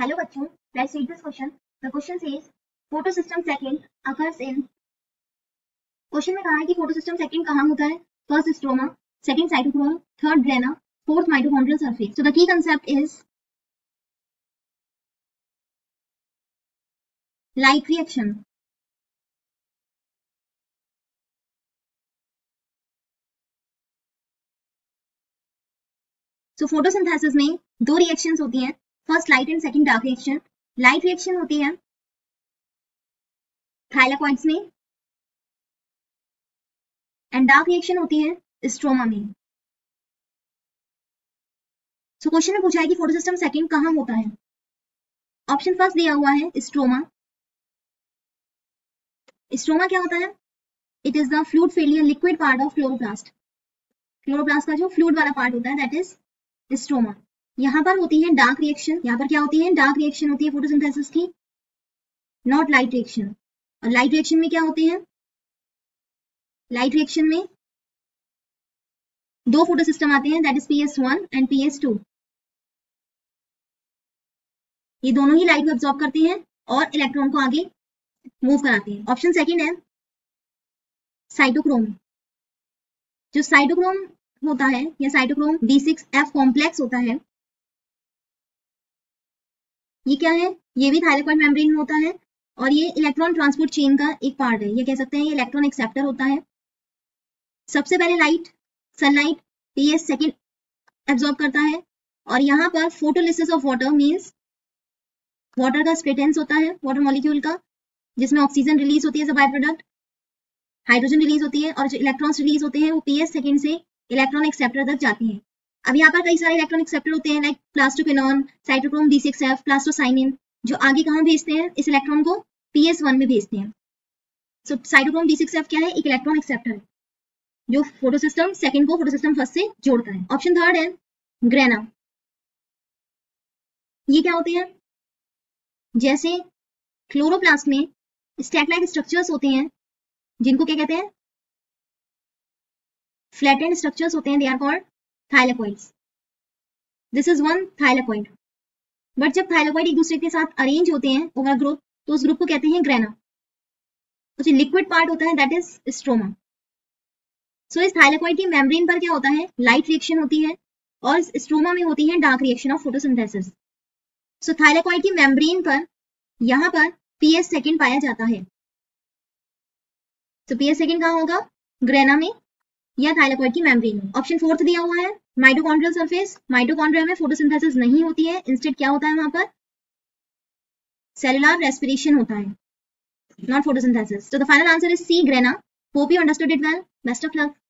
Hello बच्चों, let's read this question. The question says photosystem second occurs in. क्वेश्चन में कहा है कि फोटोसिस्टम सेकंड कहाँ होता है? First stroma, second cytochrome, third grana, fourth mitochondrial surface. So the key concept is light reaction. So photosynthesis में दो रिएक्शंस होती हैं, first light and second dark reaction. Light reaction होती है थाइलाकोइड्स में एंड डार्क रिएक्शन होती है स्ट्रोमा में. सो क्वेश्चन में पूछा है कि फोटोसिस्टम सेकंड कहाँ होता है. ऑप्शन फर्स्ट दिया हुआ है स्ट्रोमा. स्ट्रोमा क्या होता है? It is the fluid failure liquid part of chloroplast. Chloroplast का जो फ्लूइड वाला पार्ट होता है दैट इज स्ट्रोमा. यहाँ पर होती है डार्क रिएक्शन. यहाँ पर क्या होती है? डार्क रिएक्शन होती है फोटोसिंथेसिस की, नॉट लाइट रिएक्शन. और लाइट रिएक्शन में क्या होते हैं? लाइट रिएक्शन में दो फोटोसिस्टम आते हैं that is PS1 and PS2. ये दोनों ही लाइट को एब्जॉर्ब करते हैं और इलेक्ट्रॉन को आगे मूव कराते हैं. ऑप्शन सेकंड है साइटोक्रोम. जो साइटोक्रोम होता है या साइटोक्रोम B6F कॉम्प्लेक्स होता है, ये क्या है? ये भी थाइलाकोइड मेम्ब्रेन में होता है और ये इलेक्ट्रॉन ट्रांसपोर्ट चेन का एक पार्ट है. ये कह सकते हैं ये इलेक्ट्रॉन एक्सेप्टर होता है. सबसे पहले light sunlight PS second absorb करता है और यहाँ पर photolysis of water means water का स्प्लिटेंस होता है वाटर मॉलिक्यूल का, जिसमें ऑक्सीजन रिलीज होती है as a by product, hydrogen release होती है और जो इलेक्ट्रॉन्स रिलीज होते हैं वो PS सेकंड से इलेक्ट्रॉन एक्सेप्टर तक जाती हैं. अब यहाँ पर कई सारे इलेक्ट्रॉन एक्सेप्टर होते हैं like plastoquinone, cytochrome B6F, plastocyanin, जो आगे कहाँ भेजते हैं? इस इलेक्ट्रॉन को PS1 में भेजते हैं. सो साइटोक्रोम B6F क्या है? एक इलेक्ट्रॉन एक्सेप्टर है जो फोटोसिस्टम सेकंड को फोटोसिस्टम फर्स्ट से जोड़ता है. ऑप्शन थर्ड है ग्रेना. ये क्या होते हैं? जैसे क्लोरोप्लास्ट में स्टैक लाइक स्ट्रक्चर्स होते हैं जिनको क्या कहते हैं? फ्लैटेंड स्ट्रक्चर्स होते हैं. They are called thylakoids. This is one thylakoid. But जब थाइलाकोइड एक दूसरे के साथ अरेंज होते हैं ओवर ग्रुप तो उस ग्रुप को कहते हैं ग्रेना. तो जो लिक्विड पार्ट होता है दैट इज स्ट्रोमा. सो इस थाइलाकोइड की मेम्ब्रेन पर क्या होता है? लाइट रिएक्शन होती है और स्ट्रोमा में होती है dark reaction of photosynthesis. So thylakoid की मेम्ब्रेन पर यहाँ पर PS सेकंड पाया जाता है. तो PS सेकंड कहाँ होगा? ग्रेना में या थाइलाकोइड की मेम्ब्रेन में. ऑप्शन फोर्थ दिया हुआ है माइटोकॉन्ड्रियल सरफेस. माइटोकॉन्ड्रिया में फोटोसिंथेसिस नहीं होती है, इंस्टेड क्या होता है वहां पर? सेलुलर रेस्पिरेशन होता है, not photosynthesis. So the final answer is C, Grena. Hope you understood it well. Best of luck.